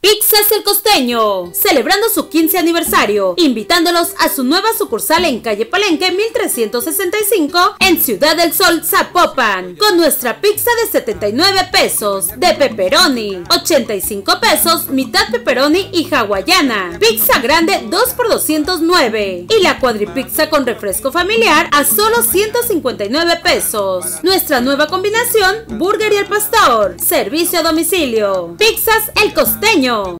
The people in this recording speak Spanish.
Pizzas El Costeño, celebrando su 15 aniversario, invitándolos a su nueva sucursal en calle Palenque 1365 en Ciudad del Sol, Zapopan, con nuestra pizza de 79 pesos, de pepperoni, 85 pesos, mitad pepperoni y hawaiana, pizza grande 2 por 209 y la cuadripizza con refresco familiar a solo 159 pesos. Nuestra nueva combinación, burger y al pastor, servicio a domicilio. Pizzas El Costeño.